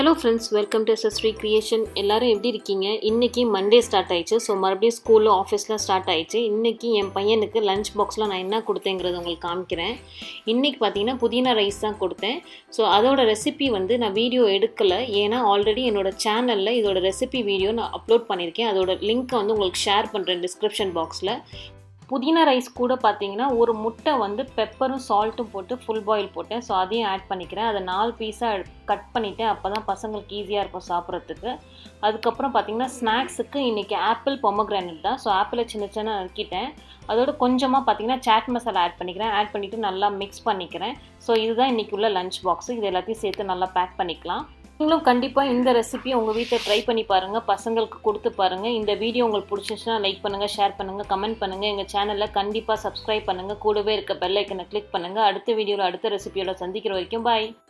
Hello friends, welcome to SSRE Creation. எல்லாரும் எப்படி இருக்கீங்க? இன்னைக்கு மண்டே ஸ்டார்ட் ஆயிடுச்சு. ஸோ மறுபடியும் ஸ்கூல்ல ஆஃபீஸ்ல ஸ்டார்ட் ஆயிடுச்சு. இன்னைக்கு என் பையனுக்கு லஞ்ச் பாக்ஸில் நான் என்ன கொடுத்தேங்கிறது உங்களுக்கு காமிக்கிறேன். இன்னைக்கு பார்த்தீங்கன்னா புதினா ரைஸ் தான் கொடுத்தேன். ஸோ அதோட ரெசிபி வந்து நான் வீடியோ எடுக்கலை, ஏன்னா ஆல்ரெடி என்னோட சேனலில் இதோட ரெசிபி வீடியோ நான் அப்லோட் பண்ணியிருக்கேன். அதோட லிங்க்கை வந்து உங்களுக்கு ஷேர் பண்ணுறேன் டிஸ்கிரிப்ஷன் பாக்ஸில். புதினா ரைஸ் கூட பார்த்தீங்கன்னா ஒரு முட்டை வந்து பெப்பரும் சால்ட்டும் போட்டு ஃபுல் பாயில் போட்டேன். ஸோ அதையும் ஆட் பண்ணிக்கிறேன். அதை 4 பீஸாக கட் பண்ணிவிட்டேன். அப்போ தான் பசங்களுக்கு ஈஸியாக இருக்கும் சாப்பிட்றதுக்கு. அதுக்கப்புறம் பார்த்தீங்கன்னா ஸ்நாக்ஸுக்கு இன்றைக்கி ஆப்பிள் பொமக்ரானேட் தான். ஸோ ஆப்பிளை சின்ன சின்ன நறுக்கிட்டேன். அதோட கொஞ்சமாக பார்த்தீங்கன்னா சாட் மசாலா ஆட் பண்ணிக்கிறேன். ஆட் பண்ணிவிட்டு நல்லா மிக்ஸ் பண்ணிக்கிறேன். ஸோ இதுதான் இன்றைக்கி உள்ள லஞ்ச் பாக்ஸு. இது எல்லாத்தையும் சேர்த்து நல்லா பேக் பண்ணிக்கலாம். நீங்களும் கண்டிப்பாக இந்த ரெசிபியை உங்கள் வீட்டில் ட்ரை பண்ணி பாருங்கள், பசங்களுக்கு கொடுத்து பாருங்கள். இந்த வீடியோ உங்களுக்கு பிடிச்சிச்சுன்னா லைக் பண்ணுங்கள், ஷேர் பண்ணுங்கள், கமெண்ட் பண்ணுங்கள். எங்கள் சேனலில் கண்டிப்பாக சப்ஸ்கிரைப் பண்ணுங்கள். கூடவே இருக்க பெல் ஐக்கனை கிளிக் பண்ணுங்கள். அடுத்த வீடியோவில் அடுத்த ரெசிபியோட சந்திக்கிற வரைக்கும் பாய்.